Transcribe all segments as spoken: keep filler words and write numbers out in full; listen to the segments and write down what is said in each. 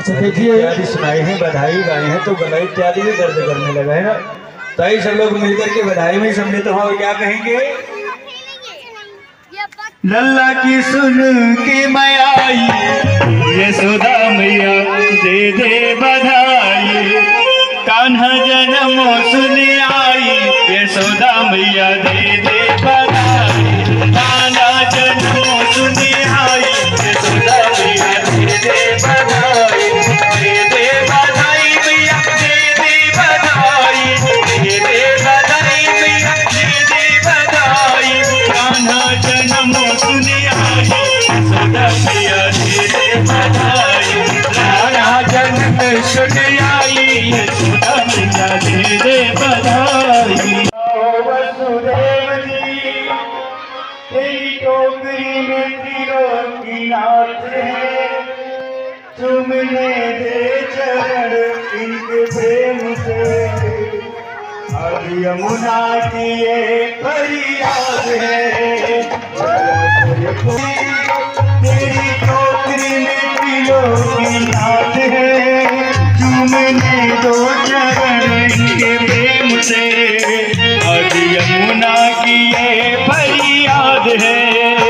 देखिए इत्यादि सुनाई है, बधाई गाई है, तो गला इत्यादि भी दर्द करने लगा है ना। ताई सब लोग मिलकर के बधाई में सम्मिलित हो, क्या कहेंगे? लल्ला की सुन के मैं आई, यशोदा मैया दे दे बधाई। कान्हा जन्म सुन आई, यशोदा मैया दे दे बधाई। कान्हा जन्म सुन आई, यशोदा मैया दे दे बधाई। दे दे बधाई मैया दे दे बधाई, दे दे बधाई मैया दे दे बधाई। कान्हा जन्म सुन आई, यशोदा मैया दे दे बधाई। कान्हा जन्म सुन आई, यशोदा मैया दे दे बधाई। वसुदेव जी तेरी टोकरी में त्रिलोकी नाथ है, चूमने दे चरण इनके प्रेम से। अब यमुना की ये फरियाद है, तेरी टोकरी में त्रिलोकी नाथ है, चूमने दो चरण इनके प्रेम से। अब यमुना की ये फरियाद है।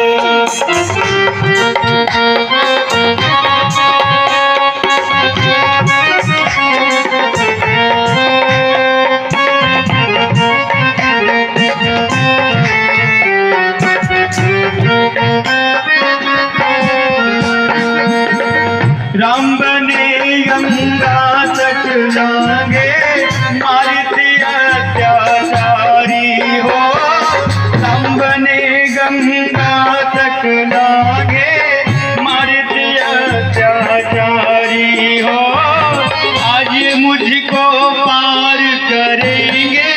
राम बने गंगा तट लांगे, मारती अत्याचारी हो। राम बने गंगा तट लांगे, मारती अत्याचारी हो। आज मुझको पार करेंगे,